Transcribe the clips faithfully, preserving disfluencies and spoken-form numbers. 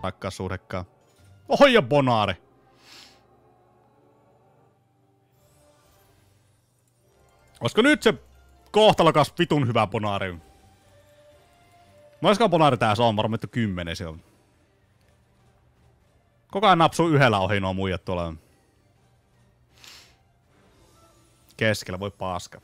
rakkaussuhdekkaan. Oho, ja bonaari. Olisiko nyt se kohtalokas vitun hyvä bonaari? Moisko bonaari tää se on? Varmaan että kymmenen se on. Koko ajan napsuu yhdellä ohi nuo muijat tuolla. Keskellä voi paska.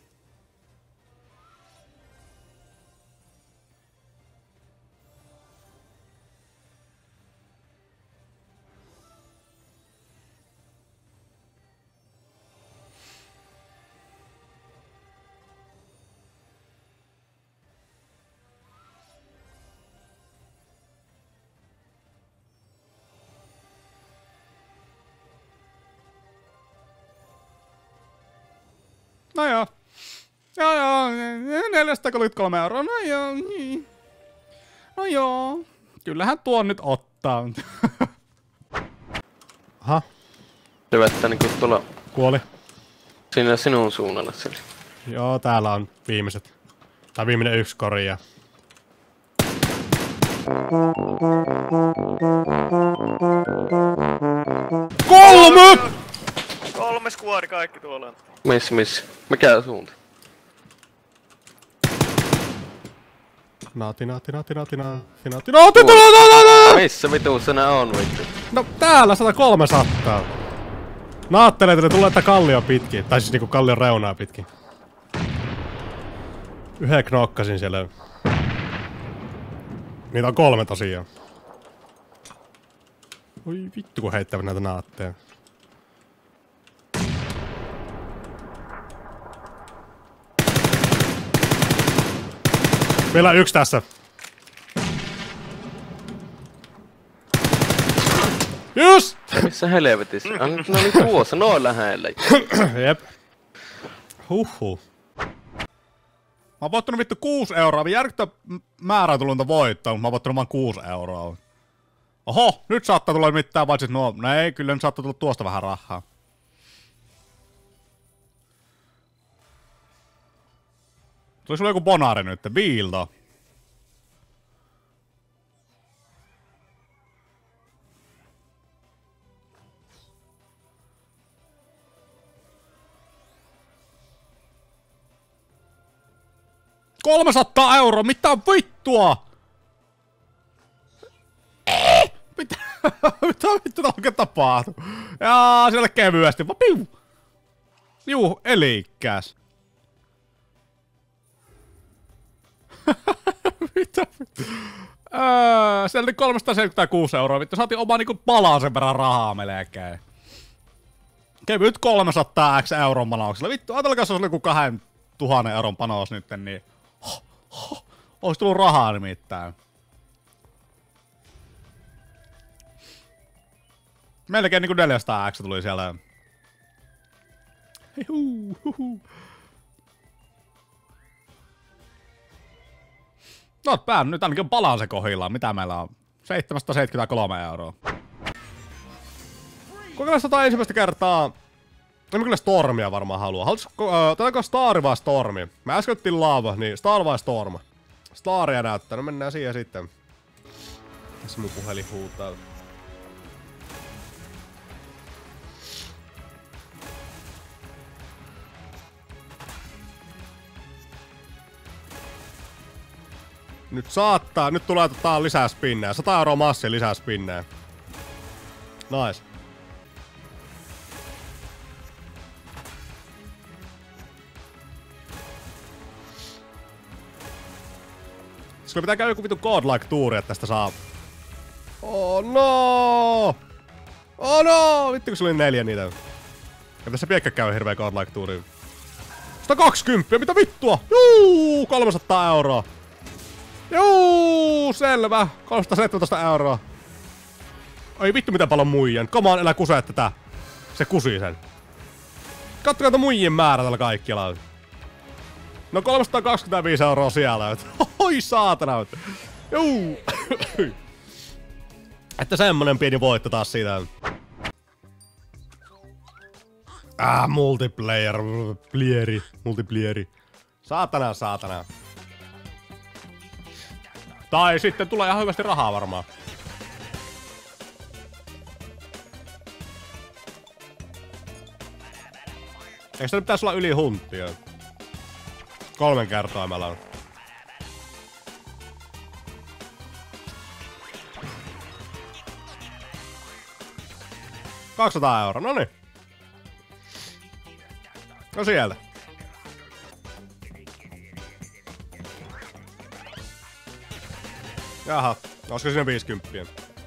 No joo. Joo joo, neljäsataakolmekymmentäkolme euroa, no joo. No joo. Kyllähän tuon nyt ottaa. Aha. Se vettää niinku tuolla... Kuoli. Siinä sinun suunnalla sille. Joo, täällä on viimeiset. Tai viimeinen yksi koria. Kolme! Kolme skuori kaikki tuolla on. Miss, miss. Mikä suunta? Naati, naati, naati, naati, naati, naati, naati, naati, missä vituussa nää on vittu? No täällä sata kolmesataa. Naattelee, että ne tulee että kallio pitkin. Tai siis niinku kallion reunaa pitkin. Yhden knokkasin siellä. Niitä on kolme tosiaan. Oi vittu kun heittävät näitä naatteja. Vielä yksi tässä. Just! Missä helvetissä? Ne oli tuossa noin lähellä. Jep. Huhhuh. Mä oon voittanut vittu kuusi euroa. Järkyttä määrää tullut niitä voittaa, mutta mä oon voittanut vaan kuusi euroa. Oho, nyt saattaa tulla mitään, vaan siis no, no ei, kyllä nyt saattaa tulla tuosta vähän rahaa. Tuli sulla joku bonaari nyt, viilto. kolmesataa euroa, mitä vittua? Eh, mitä? Mitä vittu oikein tapahtuu? Jaa, siellä kevyesti, vaan piu! Juu, elikäs. Mitä vittu? Öö, siellä oli kolmesataaseitsemänkymmentäkuusi euroa, vittu saatiin oma niinku palaan sen verran rahaa melkein. Kevyt kolmesataa x euron panauksella. Vittu, ajatelkaa se olisi joku kahden tuhannen euron panos nyt, niin... Ho, ho, ois tullut rahaa nimittäin. Melkein niinku neljäsataa x tuli siellä. Hei huu, No pää, nyt ainakin palaa se kohdillaan. Mitä meillä on? seitsemänsataaseitsemänkymmentäkolme euroa. Kokeillaan tota ensimmäistä kertaa. En kyllä Stormia varmaan halua. Haluaisiko, uh, tätäkö Star vai Stormi? Mä äsken otettiin Lava, niin Star vai Storm? Staria näyttää, no mennään siihen sitten. Tässä mun puhelin huutaa. Nyt saattaa, nyt tulee tota lisää spinnejä. sata euroa massia lisää spinnejä. Nice. Sillä pitää käydä joku vitu godlike tuuri, että tästä saa... Oh no! Oh no! Vittu kun se oli neljä niitä. Ja tässä Piekkä käy hirveä godlike tuuri. sata kaksikymmentä, mitä vittua? Juu, kolmesataa euroa. Juu, selvä. kolmesataaseitsemäntoista euroa. Ai vittu mitä paljon muijia. Come on, älä kusee tätä. Se kusi sen. Kattokaa tuon muijien määrä tällä kaikkialla. No kolmesataakaksikymmentäviisi euroa siellä. Oi saatana. Juu. Että semmonen pieni voitto taas siitä. Ah, multiplayer. Plieri. Multiplayeri. Saatana, saatana. Tai sitten tulee ihan hyvästi rahaa varmaan. Eikö se pitäisi olla yli hunttia? Kolmen kertoimella on. kaksisataa euroa, noniin. No sieltä. Jaha, olisiko siinä viisikymppiä?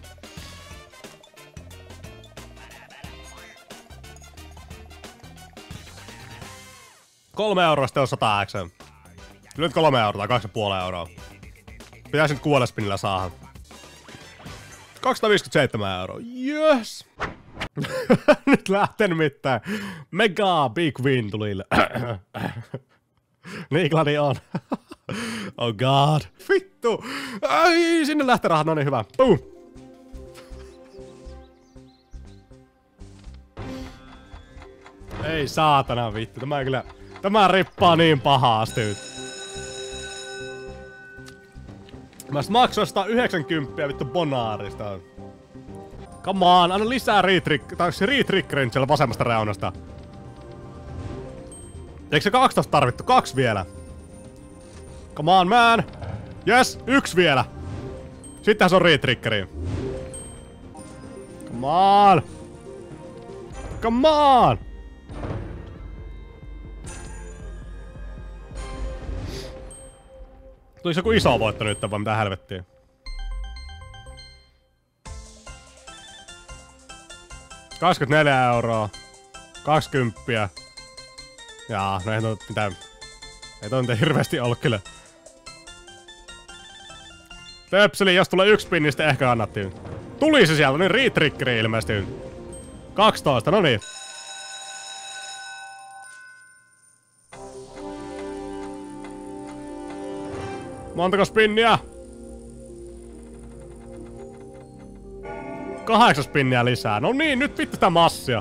Kolme euroa sitten on sata X. Kyllä nyt kolme euroa tai kaksi ja puoli euroa. Pitäis nyt kuuella spinnillä saada. kaksisataaviisikymmentäseitsemän euroa. Yes! Nyt lähtee nimittäin. Mega big win tuli. Niiklani on. Oh god. Vittu. Ai, sinne lähtee rahat. No niin, hyvä. Boom. Ei saatana vittu. Tämä kyllä... Tämä rippaa niin pahasti. Mä sit maksoin sata yhdeksänkymmentä vittu bonaarista. Come on, anna lisää retrick... Tai se retrickerin siellä vasemmasta reunasta. Eikö se kaksitoista tarvittu? Kaksi vielä. Come on, man. Yes, yksi vielä. Sittenhän se on retrickeri. Come on. Come on. Tuliko joku iso voitto nyt vai mitä helvettiä? kaksikymmentäneljä euroa. kaksikymmentä. Jaa, no ei toi mitään... Ei toi mitään hirveesti ollut kyllä. Töpseli, jos tulee yksi pinni, sitten ehkä kannattiin. Tuli se sieltä, niin retrickeri ilmeisesti. kaksitoista, no niin. Montako spinniä? Kahdeksan spinniä lisää. No niin, nyt vittu sitä massia.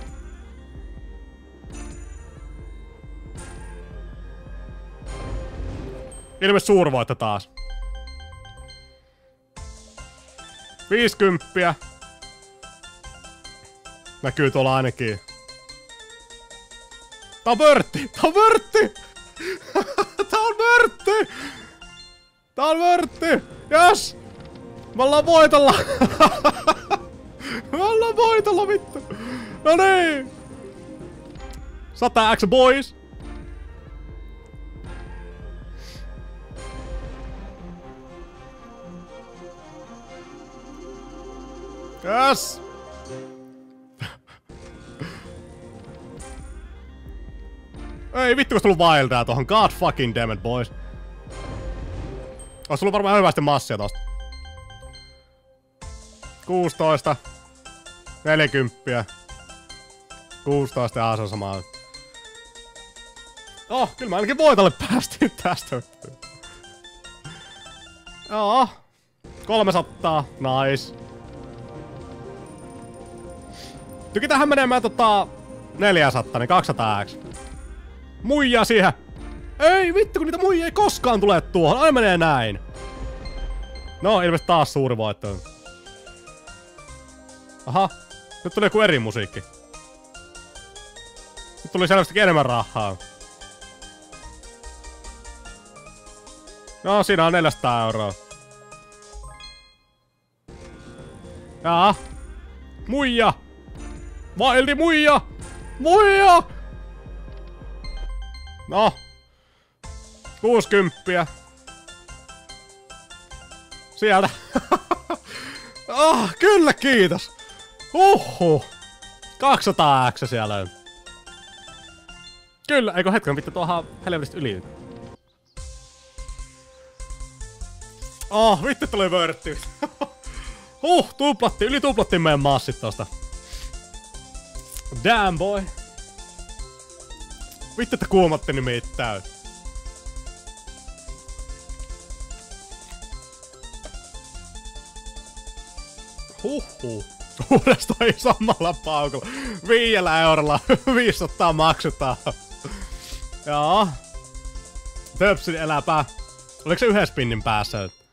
Ilmeisesti suurvoitto taas. viisikymmentä. Näkyy tuolla ainakin. Tää on vörtti! Tää on vörtti! Tää on vörtti! Tää on vörtti! Yes! Me ollaan voitolla! Me ollaan voitolla vittu! No niin! sata X boys! Yes! Ei vittu, kun tullut wildaa tohon. God fucking damn it, boys. Ois tullut varmaan hyvästi massia tosta. kuusitoista. neljäkymmentä. kuusitoista ja se on samaa. Oh, kyllä mä ainakin voitolle päästiin tästä. Joo. kolmesataa. Nice. Tykitähän menemään tota... neljäsataa, niin kaksisataa X. Muijaa siihen! Ei vittu, kun niitä muijia ei koskaan tule tuohon. Aina menee näin. No, ilmeisesti taas suuri voitto. Aha. Nyt tuli joku eri musiikki. Nyt tuli selvästikin enemmän rahaa. No, siinä on neljäsataa euroa. Jaa. Muija! Vaildi muija! Muija! No. kuusikymmentä. Sieltä. Oh, kyllä kiitos. Uhuh. kaksisataa X siellä. Kyllä, eikö hetken vittu tuohan helvetistä yli. Oh, vittu tuli vörtti. Huh, tuplattiin, yli tuplattiin meidän massit tosta. Damn boy. Vittu, että kuumotti nimittäin. Huhhuh. Uudestaan isommalla paukulla. Viidellä eurolla viisisataa maksetaan. Joo. Töpsin eläpää. Oliko se yhden spinnin päässä?